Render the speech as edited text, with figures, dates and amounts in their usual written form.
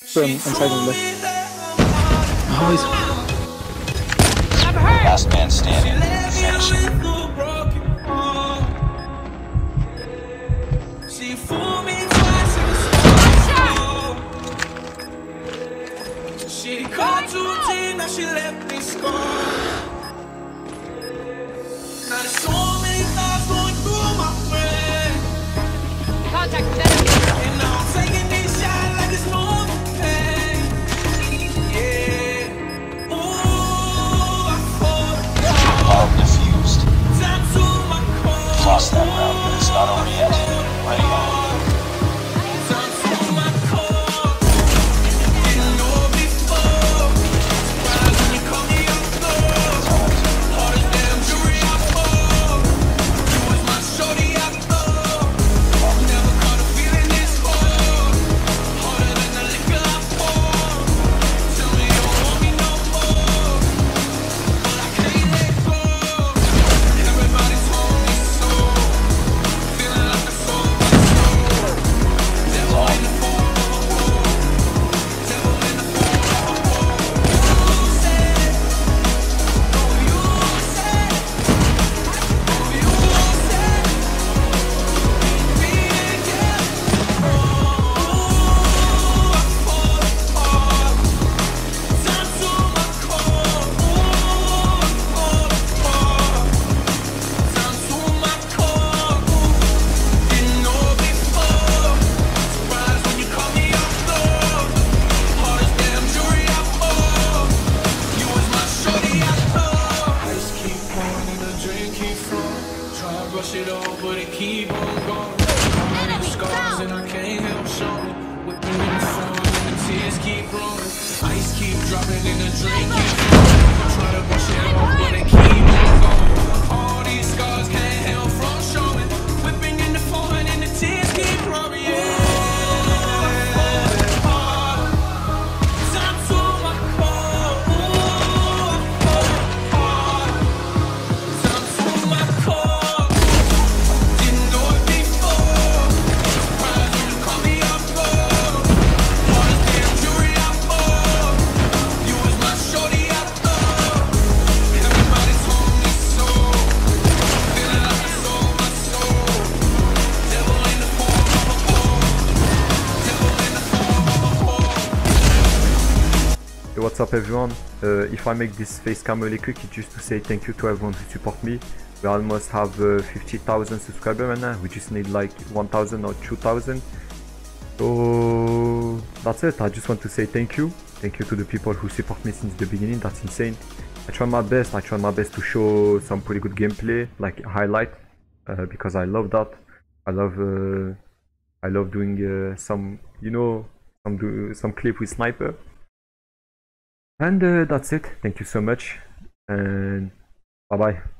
Inside on left. Oh, he's... Last man standing. Finish him. She fooled me twice in the store. She called 2 teams, now she left me scarred. Now there's so many thoughts going through my brain. Contact with enemy. And now I'm taking these shots like it's normal pain. Yeah. Ooh, I fought. Bomb defused. Down to my core. Lost that round, but it's not over yet. Ready up. Down to my core. Didn't know before. Surprised when you call me up though. Hardest damn jewelry I bought. You was my shorty I thought. Never caught a feeling this hard. Harder than the liquor I pour. Tell me you don't want me no more. But I can't let go. Everybody told me so. Feeling like I sold my soul. Devil in the form of a whore. Devil in the form of a whore. You said, oh you said, oh you said, be again. Oh, I fought hard. Down to my core. I fought hard. Down to my core. Didn't know before. Surprised when you call me up though. Hardest damn jewelry I bought. You was my shorty I thought. Ice keep pouring and the drink keep flowing. Try to brush it off, but it keep on going. All my new scars and I can't help showing. Whipping in the phone and the tears keep rolling. Ice keep dropping and the drink keep flowing. Try to brush it off, but it keep on going. All these scars can't help from showing. Whipping in the phone and the tears keep rolling. Yeah. Down to my core. Ooh, I fought hard. Down to my core. Didn't know it before. Surprised when you call me up though. Hardest damn jewelry I bought. You was my shorty I thought. Everybody told me so. Feeling like I sold my soul. Devil in the form of a whore. Devil in the form of a whore. Hey, what's up everyone? If I make this face cam really quick, it's just to say thank you to everyone who support me. We almost have 50,000 subscribers right now. We just need like 1,000 or 2,000. So that's it. I just want to say thank you. Thank you to the people who support me since the beginning. That's insane. I try my best. I try my best to show some pretty good gameplay, like highlight, because I love that. I love doing some, you know, some clip with sniper. And that's it. Thank you so much, and bye bye.